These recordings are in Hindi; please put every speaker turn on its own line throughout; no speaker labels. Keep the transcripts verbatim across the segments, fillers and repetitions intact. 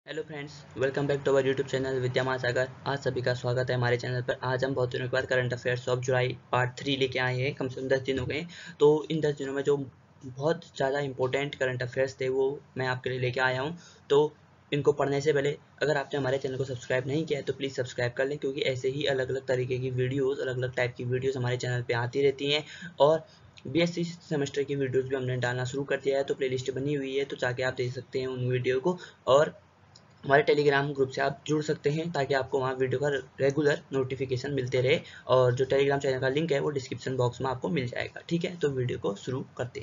Hello friends, welcome back to our YouTube channel Vidya Mahasagar. आज सभी का स्वागत है हमारे चैनल पर। आज हम बहुत दिनों के बाद current affairs of July part three लेके आए हैं। कम से कम दस दिन हो गए। तो इन दस दिनों में जो बहुत ज़्यादा इंपॉर्टेंट करंट अफेयर्स थे वो मैं आपके लिए लेके आया हूँ। तो इनको पढ़ने से पहले अगर आपने हमारे चैनल को सब्सक्राइब नहीं किया है तो प्लीज़ सब्सक्राइब कर लें, क्योंकि ऐसे ही अलग अलग तरीके की वीडियोज़, अलग अलग टाइप की वीडियोज़ हमारे चैनल पर आती रहती हैं। और बीएससी सेमेस्टर की वीडियोज़ भी हमने डालना शुरू कर दिया है, तो प्लेलिस्ट बनी हुई है, तो जाके आप देख सकते हैं उन वीडियो को। और हमारे टेलीग्राम ग्रुप से आप जुड़ सकते हैं ताकि आपको वहाँ वीडियो का रेगुलर नोटिफिकेशन मिलते रहे। और जो टेलीग्राम चैनल का लिंक है वो डिस्क्रिप्शन बॉक्स में आपको मिल जाएगा। ठीक है, तो वीडियो को शुरू करते हैं।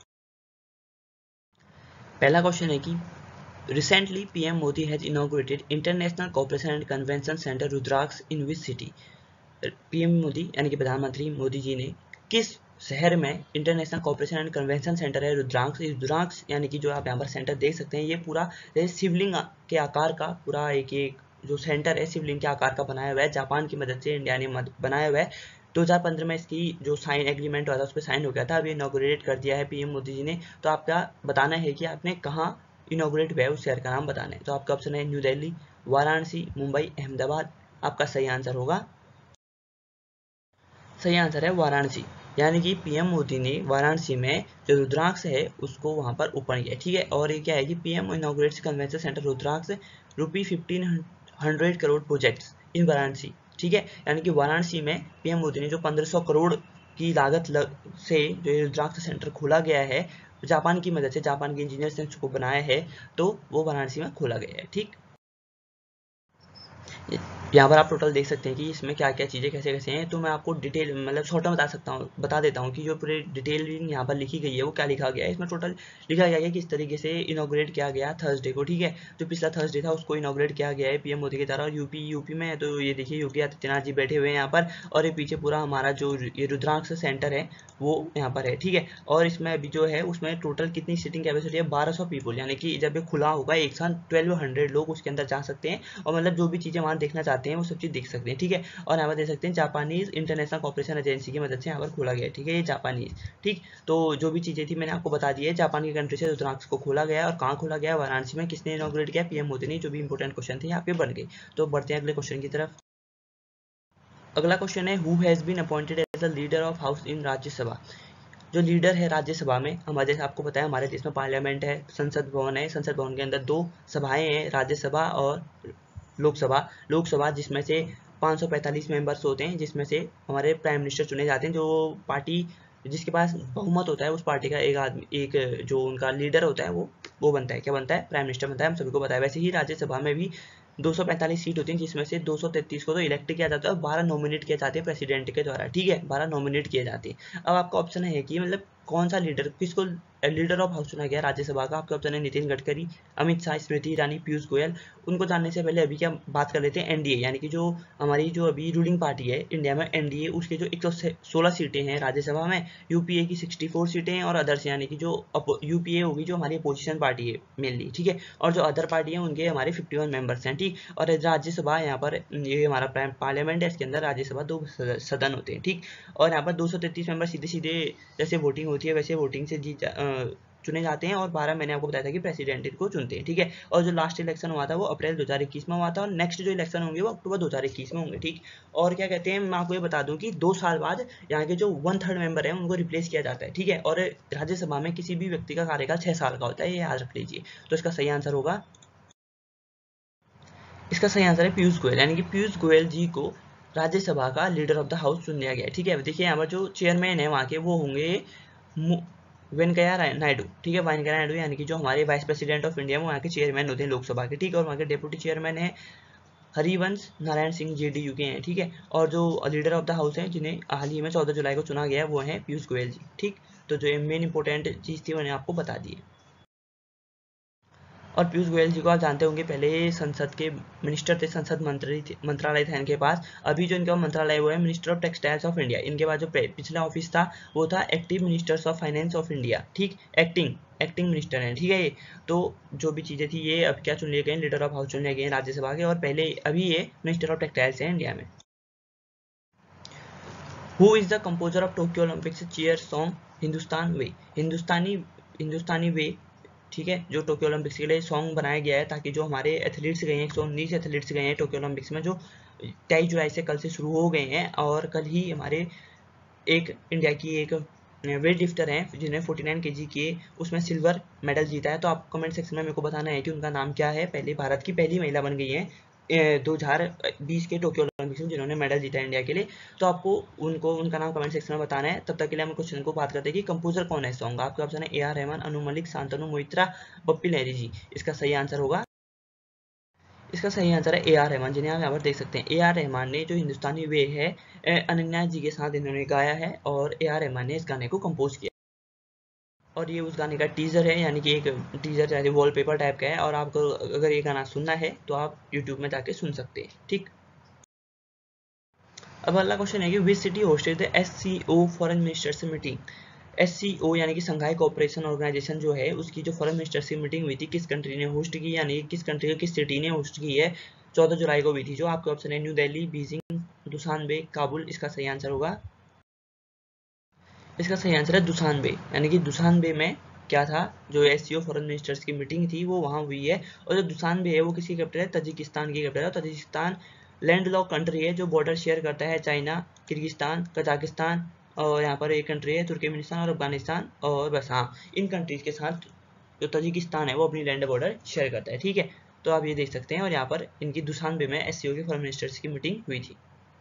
पहला क्वेश्चन है कि recently PM Modi has inaugurated international cooperation and convention centre Rudraksh in which city. PM Modi यानी कि प्रधानमंत्री मोदी जी ने किस शहर में international cooperation and convention centre है रुद्राक्ष। रुद्राक्ष यानी कि जो आप यहाँ पर सेंटर देख सकते हैं, ये पूरा शिवलिंग के आकार का पूरा एक एक जो सेंटर है शिवलिंग के आकार का बनाया हुआ है। जापान की मदद से इंडिया ने बनाया हुआ है। दो हज़ार पंद्रह में इसकी जो साइन एग्रीमेंट हुआ था उस पर साइन हो गया था। अभी इनॉग्रेट कर दिया है पीएम मोदी जी ने। तो आपका बताना है कि आपने कहाँ इनॉग्रेट हुआ है, उस शहर का नाम बताना है। तो आपका ऑप्शन है न्यू दिल्ली, वाराणसी, मुंबई, अहमदाबाद। आपका सही आंसर होगा, सही आंसर है वाराणसी। यानी कि पीएम मोदी ने वाराणसी में जो रुद्राक्ष है उसको वहां पर ओपन किया। ठीक है, और ये क्या है कि PM inaugurates convention centre Rudraksh rupee fifteen hundred crore projects in Varanasi. ठीक है, यानी कि वाराणसी में पीएम मोदी ने जो पंद्रह सौ करोड़ की लागत लग, से जो रुद्राक्ष सेंटर खोला गया है जापान की मदद से, जापान के इंजीनियर्स ने उसको बनाया है, तो वो वाराणसी में खोला गया है। ठीक, यहाँ पर आप टोटल देख सकते हैं कि इसमें क्या क्या चीज़ें कैसे कैसे हैं। तो मैं आपको डिटेल मतलब शॉर्ट में बता सकता हूँ बता देता हूँ कि जो पूरी डिटेल यहाँ पर लिखी गई है वो क्या लिखा गया है। इसमें टोटल लिखा गया है किस तरीके से इनॉग्रेट किया गया थर्सडे को। ठीक है, जो पिछला थर्सडे था उसको इनॉग्रेट किया गया है पीएम मोदी की तरह। यूपी यूपी में है, तो ये देखिए योगी आदित्यनाथ जी बैठे हुए हैं यहाँ पर, और ये पीछे पूरा हमारा जो ये रुद्राक्ष सेंटर है वो यहाँ पर है। ठीक है, और इसमें अभी जो है उसमें टोटल कितनी सीटिंग कैपेसिटी है, बारह सौ पीपल। यानी कि जब ये खुला होगा एक साथ ट्वेल्व हंड्रेड लोग उसके अंदर जा सकते हैं, और मतलब जो भी चीज़ें वहाँ देखना चाहते हैं वो सब चीज़ देख सकते हैं। ठीक है, और यहाँ पर देख सकते हैं जापानीज इंटरनेशनल कॉपरेशन एजेंसी की मदद से यहाँ पर खोला गया है। ठीक है, ये जापानीज। ठीक, तो जो भी चीज़ें थी मैंने आपको बता दी है। जापान की कंट्री से रुद्राक्ष को खोला गया है, और कहाँ खोला गया है, वाराणसी में। किसने इनॉग्रेट किया, पीएम मोदी ने। जो भी इंपॉर्टेंट क्वेश्चन थे यहाँ पे बन गए। तो बढ़ते हैं अगले क्वेश्चन की तरफ। अगला क्वेश्चन है who has been appointed as the leader of house in Rajya Sabha. जो लीडर है राज्यसभा में, हमारे जैसे आपको पता है हमारे देश में पार्लियामेंट है, संसद भवन है। संसद भवन के अंदर दो सभाएं हैं, राज्यसभा और लोकसभा। लोकसभा जिसमें से पाँच सौ पैंतालीस मेंबर्स होते हैं, जिसमें से हमारे प्राइम मिनिस्टर चुने जाते हैं। जो पार्टी जिसके पास बहुमत होता है उस पार्टी का एक आदमी, एक जो उनका लीडर होता है वो वो बनता है। क्या बनता है, प्राइम मिनिस्टर बनता है। हम सभी को पता है। वैसे ही राज्यसभा में भी दो सौ पैंतालीस सीट होती हैं, जिसमें से दो सौ तैंतीस को तो इलेक्ट किया जाता है और बारह नॉमिनेट किए जाते हैं प्रेसिडेंट के द्वारा। ठीक है, बारह नॉमिनेट किए जाते हैं। अब आपका ऑप्शन है कि मतलब कौन सा लीडर, किसको लीडर ऑफ हाउस चुना गया राज्यसभा का। आपके ऑप्शन है नितिन गडकरी, अमित शाह, स्मृति ईरानी, पीयूष गोयल। उनको जानने से पहले अभी क्या बात कर लेते हैं एनडीए, यानी कि जो हमारी जो अभी रूलिंग पार्टी है इंडिया में एनडीए, उसके जो एक सौ सोलह सीटें हैं राज्यसभा में, यूपीए की सिक्सटी फोर सीटें हैं, और अदर्स यानी कि जो यूपीए होगी जो हमारी अपोजिशन पार्टी है मेनली। ठीक है, और जो अदर पार्टी है उनके हमारे फिफ्टी वन मेंबर्स हैं। ठीक, और राज्यसभा यहाँ पर ये हमारा पार्लियामेंट है, इसके अंदर राज्यसभा दो सदन होते हैं। ठीक, और यहाँ पर दो सौ तैंतीस मेंबर सीधे सीधे जैसे वोटिंग होती है वैसे वोटिंग से जीत चुने जाते हैं, और बारह मैंने आपको बताया था कि प्रेसिडेंट इनको चुनते हैं। ठीक है, और जो लास्ट इलेक्शन हुआ था वो अप्रैल दो हज़ार इक्कीस में हुआ था, और नेक्स्ट जो इलेक्शन होंगे वो अक्टूबर दो हज़ार इक्कीस में होंगे। ठीक, और क्या कहते हैं, मैं आपको ये बता दूं कि दो साल बाद यहाँ के जो वन थर्ड मेंबर हैं उनको रिप्लेस किया जाता है। ठीक है, और राज्यसभा में किसी भी व्यक्ति का कार्यकाल छह साल का होता है, ये याद रख लीजिए। तो इसका सही आंसर होगा, इसका सही आंसर है पीयूष गोयल। यानी कि पीयूष गोयल जी को राज्यसभा का लीडर ऑफ द हाउस चुन लिया गया है। ठीक है, देखिए यहाँ पर जो चेयरमैन है वहाँ के वो होंगे वेंकैया नायडू। ठीक है, वेंकैया नायडू यानी कि जो हमारे वाइस प्रेसिडेंट ऑफ इंडिया में वहाँ के चेयरमैन होते हैं लोकसभा के। ठीक है, और वहाँ के डेप्यूटी चेयरमैन है हरिवंश नारायण सिंह जेडीयू के हैं। ठीक है, और जो लीडर ऑफ द हाउस हैं जिन्हें हाल ही में चौदह जुलाई को चुना गया है वो हैं पीयूष गोयल जी। ठीक, तो जो मेन इंपॉर्टेंट चीज़ थी मैंने आपको बता दी है। और पीयूष गोयल जी को आप जानते होंगे, पहले संसद के मिनिस्टर थे, संसद मंत्री थे, मंत्रालय था इनके पास। अभी जो इनका मंत्रालय वो है minister of textiles of India. इनके पास जो पिछला ऑफिस था वो था active ministers of finance of India. ठीक, एक्टिंग एक्टिंग मिनिस्टर हैं। ठीक है, ये तो जो भी चीज़ें थी ये अब क्या चुन लिए गए, लीडर ऑफ हाउस चुन लिए गए राज्यसभा के, और पहले अभी ये मिनिस्टर ऑफ टेक्सटाइल्स हैं इंडिया में। Who is the composer of Tokyo Olympics cheer song Hindustan way. Hindustani Hindustani way ठीक है, जो टोक्यो ओलंपिक्स के लिए सॉन्ग बनाया गया है, ताकि जो हमारे एथलीट्स गए हैं, एक सौ उन्नीस एथलीट्स गए हैं टोक्यो ओलंपिक्स में, जो तेईस जुलाई से कल से शुरू हो गए हैं, और कल ही हमारे एक इंडिया की एक वेट लिफ्टर हैं जिन्हें उनचास केजी के उसमें सिल्वर मेडल जीता है। तो आप कमेंट सेक्शन में मेरे को बताना है कि उनका नाम क्या है। पहले भारत की पहली महिला बन गई है दो हज़ार बीस के टोक्यो ओलंपिक्स में जिन्होंने मेडल जीता है इंडिया के लिए। तो आपको उनको उनका नाम कमेंट सेक्शन में बताना है। तब तक के लिए हम क्वेश्चन को बात करते हैं कि कंपोजर कौन है सॉन्ग। आपके ऑप्शन है ए आर रहमान, अनु मलिक, शांतनु मोहित्रा, बप्पी लहरी जी। इसका सही आंसर होगा इसका सही आंसर है ए आर रहमान, जिन्हें आप यहाँ पर देख सकते हैं। ए आर रहमान ने जो हिंदुस्तानी वे है अनन्या जी के साथ इन्होंने गाया है, और ए आर रहमान ने इस गाने को कंपोज किया। और ये उस गाने का टीजर है, यानी कि एक टीजर जैसे वॉलपेपर टाइप का है, और आपको अगर ये गाना सुनना है तो आप यूट्यूब में जाके सुन सकते हैं। ठीक, अब अगला क्वेश्चन है कि which city hosted the S C O foreign ministers meeting. S C O यानी कि संघाई कोऑपरेशन ऑर्गेनाइजेशन जो है, उसकी जो फॉरेन मिनिस्टर्स की मीटिंग हुई थी, किस कंट्री ने होस्ट की, यानी किस कंट्री किस सिटी ने होस्ट की है, चौदह जुलाई को हुई थी। जो आपके ऑप्शन है New Delhi, Beijing, Dushanbe, Kabul. इसका सही आंसर होगा इसका सही आंसर है दुशानबे, यानी कि दुशानबे में क्या था, जो S C O foreign ministers की मीटिंग थी वो वहाँ हुई है। और जो दुशानबे है वो किसकी कैपिटल है, तजिकिस्तान की कैपिटल है। तजिकिस्तान लैंड लॉक कंट्री है जो बॉर्डर शेयर करता है चाइना, किर्गिस्तान, कजाकिस्तान, और यहाँ पर एक कंट्री है तुर्कमेनिस्तान और अफगानिस्तान। और बस हाँ, इन कंट्रीज के साथ जो तजिकिस्तान है वो अपनी लैंड बॉर्डर शेयर करता है। ठीक है, तो आप ये देख सकते हैं। और यहाँ पर इनकी दुशानबे में एस सी ओ के फॉरेन मिनिस्टर्स की मीटिंग हुई थी।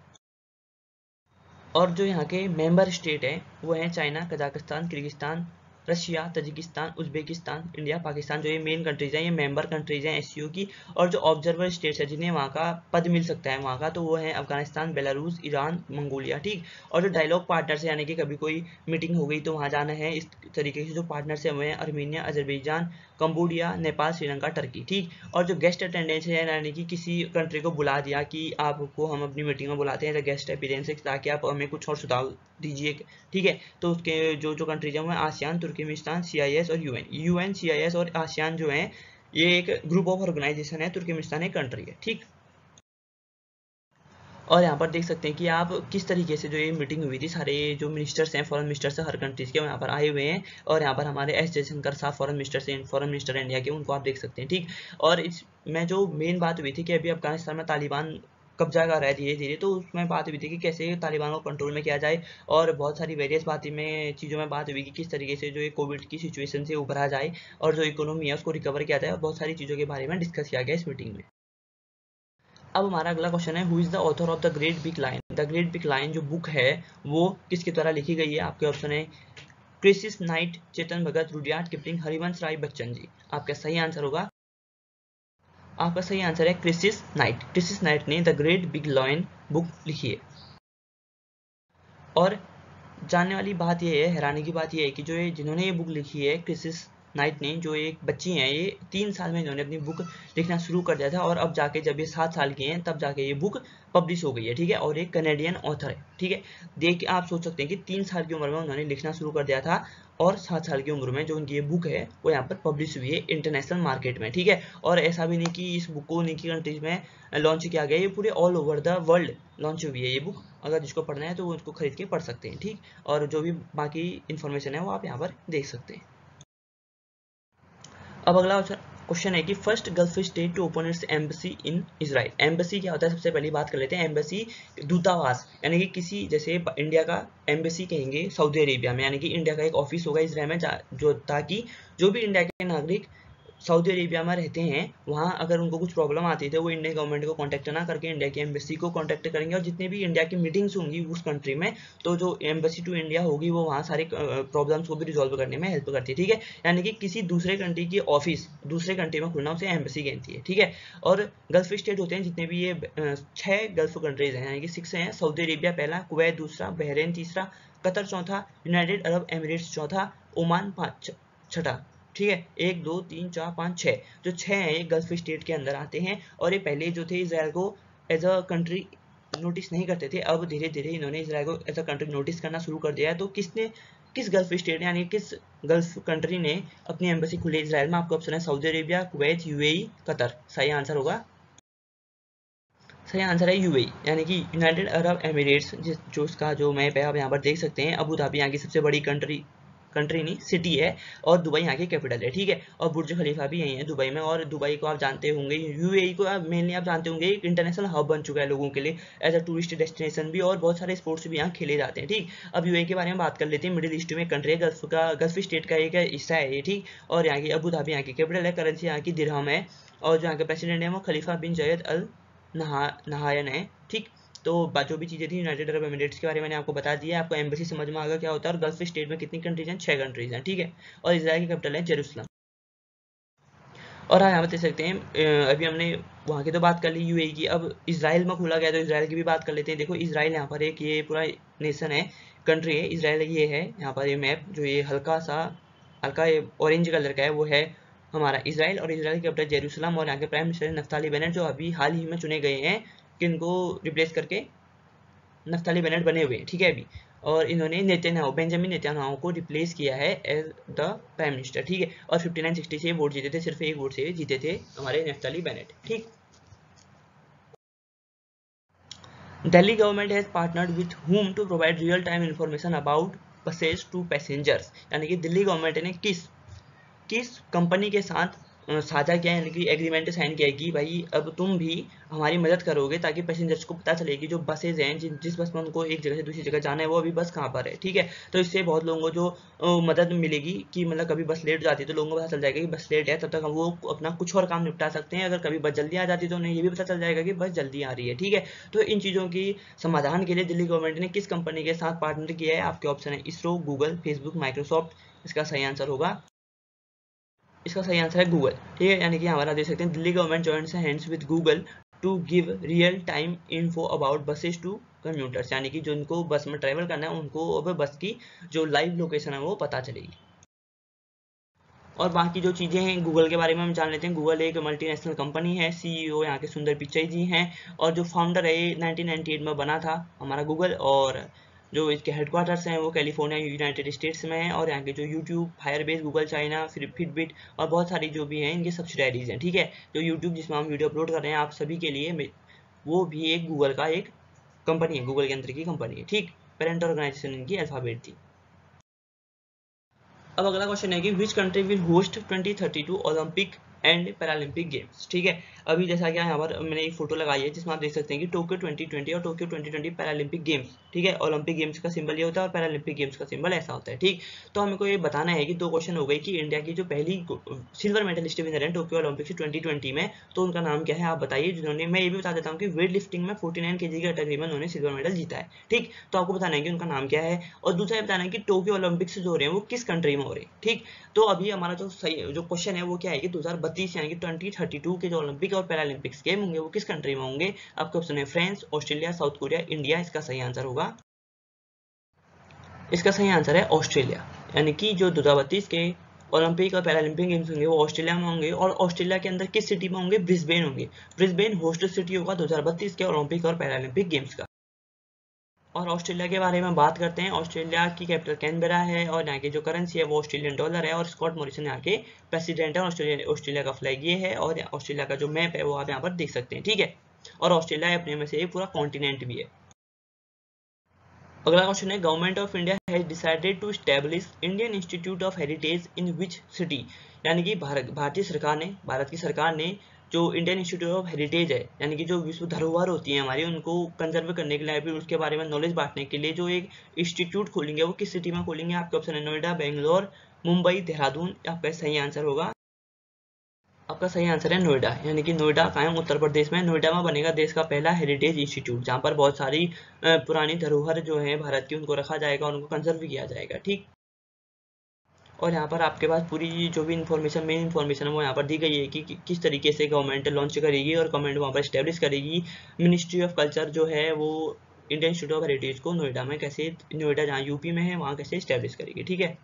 और जो यहाँ के मेंबर स्टेट हैं वो हैं China, Kazakhstan, Kyrgyzstan, Russia, Tajikistan, Uzbekistan, India, Pakistan. जो ये मेन कंट्रीज हैं, ये मेंबर कंट्रीज हैं एससीओ की। और जो ऑब्जर्वर स्टेट्स है जिन्हें वहाँ का पद मिल सकता है वहाँ का, तो वो है अफगानिस्तान, बेलारूस, ईरान, मंगोलिया। ठीक, और जो डायलॉग पार्टनर्स है, यानी कि कभी कोई मीटिंग हो गई तो वहाँ जाना है, इस तरीके से जो पार्टनर्स है वो हैं Armenia, Azerbaijan, Cambodia, Nepal, Sri Lanka, Turkey. ठीक, और जो गेस्ट अटेंडेंस है, यानी कि किसी कंट्री को बुला दिया कि आपको हम अपनी मीटिंग में बुलाते हैं गेस्ट अपीयरेंस, ताकि आप हमें कुछ और सुझाव दीजिए। ठीक है, तो उसके जो जो कंट्रीज हैं वो ASEAN, Turkmenistan, C I S और UN. UN, C I S और आसियान जो है ये एक ग्रुप ऑफ ऑर्गेनाइजेशन है, तुर्कमेनिस्तान एक कंट्री है। ठीक, और यहाँ पर देख सकते हैं कि आप किस तरीके से जो ये मीटिंग हुई थी, सारे जो मिनिस्टर्स हैं फॉरेन मिनिस्टर्स हर कंट्रीज के, वो यहाँ पर आए हुए हैं। और यहाँ पर हमारे एस जयशंकर साहब फॉरेन मिनिस्टर्स हैं, फॉरेन मिनिस्टर इंडिया के, उनको आप देख सकते हैं। ठीक, और इसमें जो मेन बात हुई थी कि अभी अफगानिस्तान में तालिबान कब्जा कर रहा है धीरे धीरे, तो उसमें बात हुई थी कि कैसे तालिबान को कंट्रोल में किया जाए। और बहुत सारी वेरियस बातें में चीज़ों में बात हुई कि किस तरीके से जो ये कोविड की सिचुएशन से उभरा जाए और जो इकोनॉमी है उसको रिकवर किया जाए, और बहुत सारी चीज़ों के बारे में डिस्कस किया गया इस मीटिंग में। अब हमारा अगला क्वेश्चन है, who is the author of the great big line. The great big line जो बुक है वो किसके द्वारा लिखी गई है। आपके ऑप्शन है Crisis Knight, Chetan Bhagat, Rudyard Kipling, Harivansh Rai Bachchan ji. आपका सही आंसर होगा आपका सही आंसर है क्रिसिस नाइट। क्रिसिस नाइट ने the great big line book लिखी है। और जानने वाली बात यह है, हैरानी की बात यह है कि जो ये जिन्होंने ये बुक लिखी है क्रिसिस नाइट ने, जो एक बच्ची हैं, ये तीन साल में इन्होंने अपनी बुक लिखना शुरू कर दिया था, और अब जाके जब ये सात साल की हैं तब जाके ये बुक पब्लिश हो गई है। ठीक है, और एक कनेडियन ऑथर है। ठीक है, देख के आप सोच सकते हैं कि तीन साल की उम्र में उन्होंने लिखना शुरू कर दिया था, और सात साल की उम्र में जो उनकी ये बुक है वो यहाँ पर पब्लिश हुई है इंटरनेशनल मार्केट में। ठीक है, और ऐसा भी नहीं कि इस बुक को उन्हीं की कंट्रीज में लॉन्च किया गया, ये पूरे all over the world launch हुई है ये बुक। अगर जिसको पढ़ना है तो वो उसको खरीद के पढ़ सकते हैं। ठीक, और जो भी बाकी इन्फॉर्मेशन है वो आप यहाँ पर देख सकते हैं। अब अगला क्वेश्चन है कि first Gulf state to open its embassy in Israel. Embassy क्या होता है, सबसे पहली बात कर लेते हैं। एम्बेसी दूतावास, यानी कि किसी जैसे इंडिया का एम्बेसी कहेंगे सऊदी अरेबिया में, यानी कि इंडिया का एक ऑफिस होगा इजराइल में, जो ताकि जो भी इंडिया के नागरिक सऊदी अरेबिया में रहते हैं वहाँ अगर उनको कुछ प्रॉब्लम आती है तो वो इंडियन गवर्नमेंट को कांटेक्ट ना करके इंडिया की एम्बेसी को कांटेक्ट करेंगे, और जितने भी इंडिया की मीटिंग्स होंगी उस कंट्री में, तो जो एम्बेसी टू इंडिया होगी वो वहाँ सारे प्रॉब्लम्स को भी रिजॉल्व करने में हेल्प करती है। ठीक है, यानी कि किसी दूसरे कंट्री की ऑफिस दूसरे कंट्री में खुलना उसे एम्बेसी कहती है। ठीक है, और गल्फ स्टेट होते हैं जितने भी ये छः गल्फ कंट्रीज हैं, यानी कि सिक्स हैं। सऊदी अरेबिया पहला, कुवैत दूसरा, बहरीन तीसरा, कतर चौथा, यूनाइटेड अरब एमिरेट्स चौथा, ओमान पाँच छठा। ठीक है, एक दो तीन चार पाँच छः, जो छः हैं ये गल्फ स्टेट के अंदर आते हैं। और ये पहले जो थे इजराइल को एज अ कंट्री नोटिस नहीं करते थे, अब धीरे धीरे इन्होंने इजराइल को एज अ कंट्री नोटिस करना शुरू कर दिया है। तो किसने किस गल्फ स्टेट यानी किस गल्फ कंट्री ने अपनी एम्बेसी खुली इजराइल में। आपका ऑप्शन है Saudi Arabia, Kuwait, UAE, Qatar. सही आंसर होगा सही आंसर है यूएई, यानी कि यूनाइटेड अरब एमिरेट्स, जिस जो उसका जो मैप है आप यहाँ पर देख सकते हैं। अबू धाबी यहाँ की सबसे बड़ी कंट्री कंट्री नहीं सिटी है, और दुबई यहाँ की कैपिटल है, ठीक है। और बुर्ज खलीफा भी यही है दुबई में। और दुबई को आप जानते होंगे, यूएई को आप मेनली आप जानते होंगे एक इंटरनेशनल हब बन चुका है लोगों के लिए एज अ टूरिस्ट डेस्टिनेशन भी, और बहुत सारे स्पोर्ट्स भी यहाँ खेले जाते हैं, ठीक। अब यूएई के बारे में बात कर लेते हैं। मिडिल ईस्ट में कंट्री है, गल्फ का गल्फ स्टेट का एक हिस्सा है ये, ठीक। और यहाँ की अबू धाबी यहाँ की कैपिटल है, करेंसी यहाँ की दिरहम है, और जो यहाँ के प्रेसिडेंट है वो खलीफा बिन जयद अल नहा नहायन है, ठीक। तो जो भी चीज़ें थी यूनाइटेड अरब एमिरेट्स के बारे में मैंने आपको बता दिया। आपको एम्बेसी समझ में आ गया क्या होता है, और गल्फ स्टेट में कितनी कंट्रीज हैं, छह कंट्रीज हैं, ठीक है। और इजराइल की कैपिटल है जेरूसलम। और हाँ, यहाँ देख सकते हैं अभी हमने वहाँ की तो बात कर ली यूएई की, अब इजराइल में खोला गया तो इजराइल की भी बात कर लेते हैं। देखो इजराइल यहाँ पर एक ये पूरा नेशन है, कंट्री है इजराइल। ये है यहाँ पर ये मैप, जो ये हल्का सा हल्का ऑरेंज कलर का है, वो है हमारा इजराइल। और इजराइल की कैपिटल जेरूसलम। और यहाँ के प्राइम मिनिस्टर नफ्ताली बेनेट, जो अभी हाल ही में चुने गए हैं, किनको रिप्लेस करके नफ्ताली बेनेट बने हुए हैं, ठीक है अभी। और इन्होंने नेतन्याहू बेंजामिन नेतन्याहू को रिप्लेस किया है एज द प्राइम मिनिस्टर, ठीक है। और फिफ्टी नाइन सिक्सटी से वोट जीते थे, सिर्फ एक वोट से जीते थे हमारे नफ्ताली बेनेट, ठीक। Delhi government has partnered with whom to provide real time information about buses to passengers, यानी कि दिल्ली गवर्नमेंट ने किस किस कंपनी के साथ साझा किया, यानी कि एग्रीमेंट साइन किया कि भाई अब तुम भी हमारी मदद करोगे, ताकि पैसेंजर्स को पता चले कि जो बसेज हैं, जिन जिस बस में उनको एक जगह से दूसरी जगह जाना है, वो अभी बस कहाँ पर है, ठीक है। तो इससे बहुत लोगों को जो अ, मदद मिलेगी कि मतलब कभी बस लेट जाती है तो लोगों को पता चल जाएगा कि बस लेट है, तब तक वो अपना कुछ और काम निपटा सकते हैं। अगर कभी बस जल्दी आ जाती है तो उन्हें ये भी पता चल जाएगा कि बस जल्दी आ रही है, ठीक है। तो इन चीज़ों की समाधान के लिए दिल्ली गवर्नमेंट ने किस कंपनी के साथ पार्टनर किया है, आपके ऑप्शन है इसरो, गूगल, फेसबुक, माइक्रोसॉफ्ट। इसका सही आंसर होगा इसका सही आंसर है गूगल, ठीक है। यानी कि हमारा देख सकते हैं Delhi government joints hands with Google to give real time info about buses to commuters, यानी कि जो उनको बस में ट्रैवल करना है उनको अब बस की जो लाइव लोकेशन है वो पता चलेगी। और बाकी जो चीज़ें हैं गूगल के बारे में हम जान लेते हैं। गूगल एक मल्टीनेशनल कंपनी है, सीईओ यहाँ के सुंदर पिचाई जी हैं, और जो फाउंडर है ये नाइनटीन नाइंटी एट में बना था हमारा गूगल, और जो इसके हेडक्वार्टर्स हैं वो कैलिफोर्निया यूनाइटेड स्टेट्स में है। और यहाँ के जो यूट्यूब, फायरबेस, गूगल चाइना, फिर फिटबिट और बहुत सारी जो भी हैं इनके सब्सिडायरीज हैं, ठीक है। जो यूट्यूब जिसमें हम वीडियो अपलोड कर रहे हैं आप सभी के लिए, वो भी एक गूगल का एक कंपनी है, गूगल के अंदर की कंपनी है, ठीक। पेरेंट ऑर्गेनाइजेशन इनकी अल्फाबेट थी। अब अगला क्वेश्चन है कि which country will host twenty thirty two Olympic and Paralympic games, ठीक है। अभी जैसा कि यहाँ पर मैंने एक फोटो लगाई है जिसमें आप देख सकते हैं कि टोक्यो ट्वेंटी ट्वेंटी और Tokyo twenty twenty Paralympic games, ठीक है। ओलंपिक गेम्स का सिंबल ये होता है और पैरालंपिक गेम्स का सिंबल ऐसा होता है, ठीक। तो हमें को ये बताना है कि दो क्वेश्चन हो गए कि इंडिया की जो पहली सिल्वर मेडलिस्ट विनर है टोक्यो ओलंपिक ट्वेंटी ट्वेंटी में, तो उनका नाम क्या है आप बताइए। जिन्होंने, मैं ये भी बता देता हूँ कि वेट लिफ्टिंग में फोर्टी नाइन के जी की कैटेगरी में उन्होंने सिल्वर मेडल जीता है, ठीक। तो आपको बताना है कि उनका नाम क्या है, और दूसरा बताना है कि टोक्यो ओलंपिक्स जो हो रहे हैं वो किस कंट्री में हो रहे हैं, ठीक। तो अभी हमारा जो सही जो क्वेश्चन है वो क्या है कि दो हज़ार बत्तीस यानी कि ट्वेंटी थर्टी टू के जो ओलंपिक और पैरालंपिक्स गेम होंगे वो किस कंट्री में होंगे। आपके ऑप्शन है France, Australia, South Korea, India. इसका सही आंसर होगा इसका सही आंसर है ऑस्ट्रेलिया, यानी कि जो दो हज़ार बत्तीस के ओलंपिक और पैरालंपिक गेम्स होंगे वो ऑस्ट्रेलिया में होंगे। और ऑस्ट्रेलिया के अंदर किस सिटी में होंगे, ब्रिस्बेन होंगे। ब्रिस्बेन होस्ट सिटी होगा दो हज़ार बत्तीस के ओलंपिक और पैरालंपिक गेम्स का। और ऑस्ट्रेलिया के बारे में बात करते हैं। ऑस्ट्रेलिया की कैपिटल कैनबेरा है, और यहाँ की जो करेंसी है वो ऑस्ट्रेलियन डॉलर है, और स्कॉट मॉरिसन यहाँ के प्रेसिडेंट है। ऑस्ट्रेलिया ऑस्ट्रेलिया का फ्लैग ये है, और ऑस्ट्रेलिया का जो मैप है वो आप यहाँ पर देख सकते हैं, ठीक है। और ऑस्ट्रेलिया अपने में से एक पूरा कॉन्टिनेंट भी है। अगला क्वेश्चन है government of India has decided to establish Indian institute of heritage in which city, यानी कि भारत भारतीय सरकार ने भारत की सरकार ने जो इंडियन इंस्टीट्यूट ऑफ हेरिटेज है, यानी कि जो विश्व धरोहर होती है हमारी, उनको कंजर्व करने के लिए, फिर उसके बारे में नॉलेज बांटने के लिए जो एक इंस्टीट्यूट खोलेंगे वो किस सिटी में खोलेंगे। आपके ऑप्शन है नोएडा, बेंगलोर, मुंबई, देहरादून। आपका सही आंसर होगा आपका सही आंसर है नोएडा, यानी कि नोएडा कायम उत्तर प्रदेश में। नोएडा में बनेगा देश का पहला हेरिटेज इंस्टीट्यूट, जहाँ पर बहुत सारी पुरानी धरोहर जो है भारत की उनको रखा जाएगा और उनको कंजर्व किया जाएगा, ठीक। और यहाँ पर आपके पास पूरी जो भी इन्फॉर्मेशन, मेन इन्फॉर्मेशन है वो यहाँ पर दी गई है कि, कि किस तरीके से गवर्नमेंट लॉन्च करेगी और गवर्नमेंट वहाँ पर स्टैब्लिश करेगी मिनिस्ट्री ऑफ कल्चर जो है वो इंडियन इंस्टीट्यूट ऑफ हेरिटेज को नोएडा में कैसे, नोएडा जहाँ यूपी में है वहाँ कैसे स्टैब्लिश करेगी, ठीक है।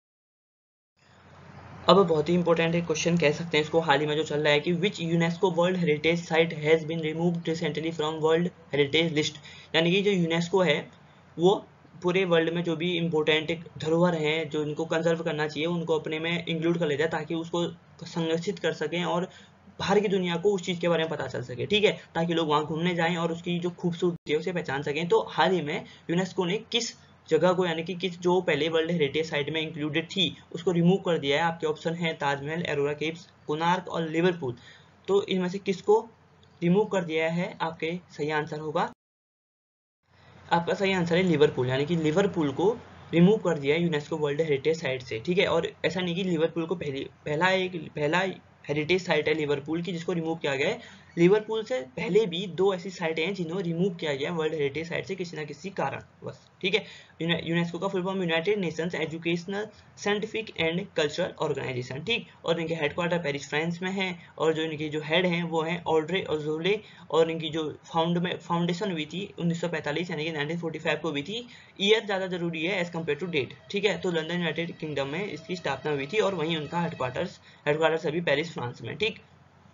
अब बहुत ही इंपॉर्टेंट एक क्वेश्चन कह सकते हैं इसको, हाल ही में जो चल रहा है कि which UNESCO world heritage site has been removed recently from world heritage list, यानी कि जो यूनेस्को है वो पूरे वर्ल्ड में जो भी इंपॉर्टेंट धरोहर हैं जो उनको कंजर्व करना चाहिए उनको अपने में इंक्लूड कर लेता है, ताकि उसको संरक्षित कर सकें और बाहर की दुनिया को उस चीज़ के बारे में पता चल सके, ठीक है, ताकि लोग वहाँ घूमने जाएं और उसकी जो खूबसूरती है उसे पहचान सकें। तो हाल ही में यूनेस्को ने किस जगह को यानी कि किस जो पहले वर्ल्ड हेरिटेज साइट में इंक्लूडेड थी उसको रिमूव कर दिया है। आपके ऑप्शन है ताजमहल, एरोरा केव्स, कोणार्क और लिवरपूल। तो इनमें से किसको रिमूव कर दिया है? आपके सही आंसर होगा, आपका सही आंसर है लिवरपूल, यानी कि लिवरपूल को रिमूव कर दिया है यूनेस्को वर्ल्ड हेरिटेज साइट से। ठीक है, और ऐसा नहीं कि लिवरपूल को पहली पहला एक पहला हेरिटेज साइट है लिवरपूल की जिसको रिमूव किया गया है। लिवरपूल से पहले भी दो ऐसी साइटें हैं जिन्हें रिमूव किया गया है वर्ल्ड हेरिटेज साइट से किसी ना किसी कारण बस। ठीक है, यूनेस्को का full form United Nations Educational Scientific and Cultural Organisation. ठीक, और इनके हेडक्वार्टर पेरिस फ्रांस में है, और जो इनके जो हेड हैं वो हैं ऑड्रे अज़ौले, और इनकी जो फाउंड में फाउंडेशन हुई थी उन्नीस सौ पैंतालीस यानी कि नाइनटीन फोर्टी फाइव को हुई थी। ईयर ज़्यादा जरूरी है एज कम्पेयर टू डेट। ठीक है, तो लंदन यूनाइटेड किंगडम में इसकी स्थापना हुई थी और वहीं उनका हेडक्वार्टर्स हेडक्वार्टर्स अभी पेरिस फ्रांस में। ठीक,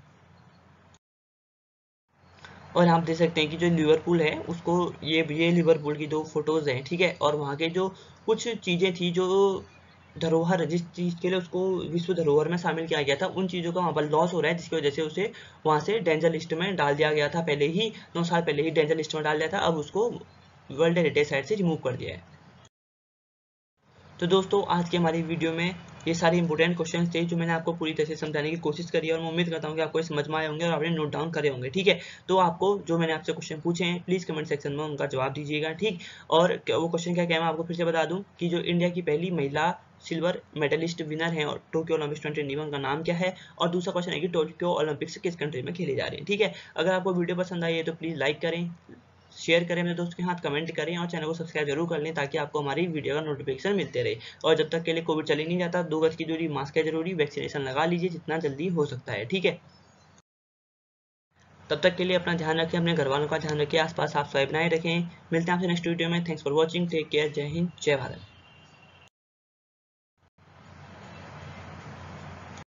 और आप देख सकते हैं कि जो लिवरपूल है उसको ये ये लिवरपूल की दो फोटोज हैं। ठीक है, और वहाँ के जो कुछ चीज़ें थी जो धरोहर जिस चीज़ के लिए उसको विश्व धरोहर में शामिल किया गया था उन चीज़ों का वहाँ पर लॉस हो रहा है, जिसकी वजह से उसे वहाँ से डेंजर लिस्ट में डाल दिया गया था। पहले ही नौ साल पहले ही डेंजर लिस्ट में डाल दिया था, अब उसको वर्ल्ड हेरिटेज साइट से रिमूव कर दिया है। तो दोस्तों आज की हमारी वीडियो में ये सारे इंपॉर्टेंट क्वेश्चंस थे जो मैंने आपको पूरी तरह से समझाने की कोशिश करी है, और मैं उम्मीद करता हूँ कि आपको ये समझ में आए होंगे और आपने नोट डाउन करे होंगे। ठीक है, तो आपको जो मैंने आपसे क्वेश्चन पूछे हैं प्लीज़ कमेंट सेक्शन में उनका जवाब दीजिएगा। ठीक, और वो क्वेश्चन क्या क्या मैं आपको फिर से बता दूँ कि जो इंडिया की पहली महिला सिल्वर मेडलिस्ट विनर है और Tokyo Olympics twenty twenty one का नाम क्या है, और दूसरा क्वेश्चन है कि टोक्यो ओलंपिक्स किस कंट्री में खेले जा रहे हैं। ठीक है, अगर आपको वीडियो पसंद आई है तो प्लीज़ लाइक करें, शेयर करें अपने दोस्त के साथ, कमेंट करें और चैनल को सब्सक्राइब जरूर कर लें ताकि आपको हमारी वीडियो का नोटिफिकेशन मिलते रहे। और जब तक के लिए कोविड चले नहीं जाता, दो गज की दूरी, मास्क है जरूरी, वैक्सीनेशन लगा लीजिए जितना जल्दी हो सकता है। ठीक है, तब तक के लिए अपना ध्यान रखें, अपने घर वालों का ध्यान रखें, आसपास साफ सफाई बनाए रखें। मिलते हैं आपसे नेक्स्ट वीडियो में। Thanks for watching, take care, Jai Hind, जय भारत।